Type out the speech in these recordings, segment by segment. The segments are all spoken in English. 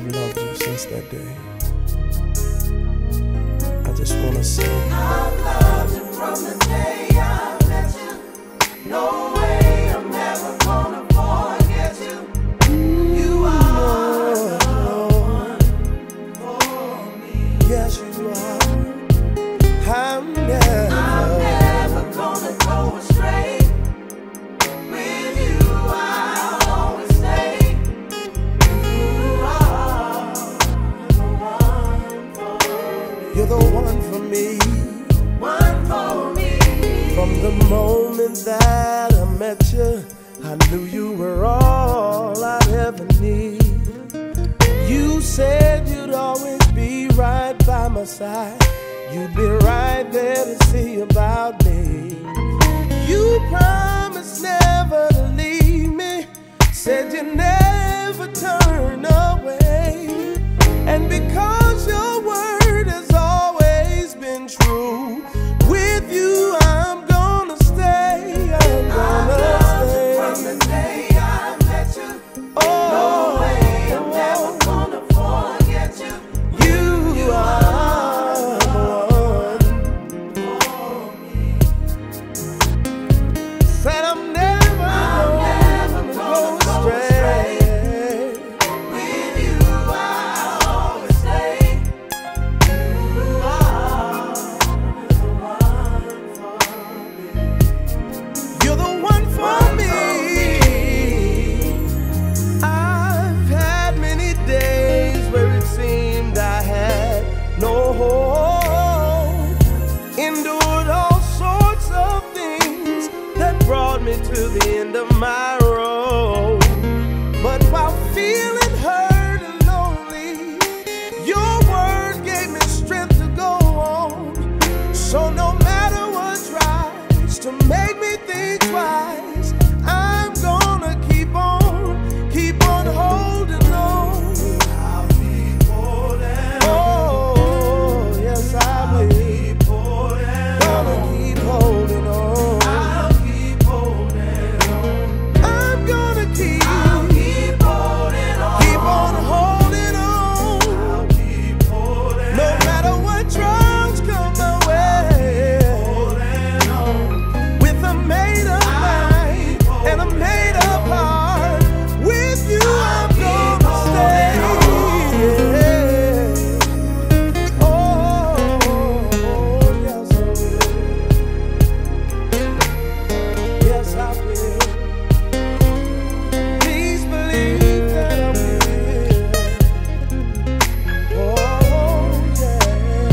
I've loved you since that day. I just wanna say I've loved you from the day I met you. No way I'm never gonna forget you. You are the one for me. yes you are. I'm never gonna go astray. With you I'll always stay. You are the one for me. You're the one for me. One for me. From the moment that I met you, I knew you were all I'd ever need. You said you'd always be right by my side. You'd be right there to see about me. You promised never to leave me. Said you'd never turn away. And because your word has always been true, with you I'm gonna stay. I'm gonna stay. From the day I met you. No way I'm never gonna forget you. You are the one. Said I'm never gonna go astray. With you I'll always stay. You are the one for me. You're the one for me. I've had many days where it seemed I had no hope. Endured all sorts of things that brought me to the end of my road. But while feeling hurt and lonely, your word gave me strength to go on. So no matter what tries to make me think twice, I'm gonna keep on holding on. I'll keep holding on. Oh, yes I will. Keep holding Gonna on. keep holding on. I'll keep holding on. I'm gonna keep holding on. keep on holding on. I'll keep holding No matter what trials come my way. holding on. With a made up mind and a made up heart, with you I'm gonna stay. Oh, yes I will. Yes I will. Please believe that I will. Oh yeah.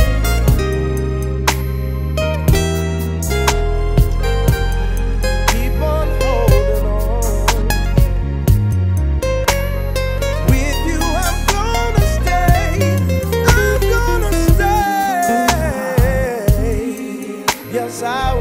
Keep on holding on. With you I'm gonna stay. I'm gonna stay. Yes I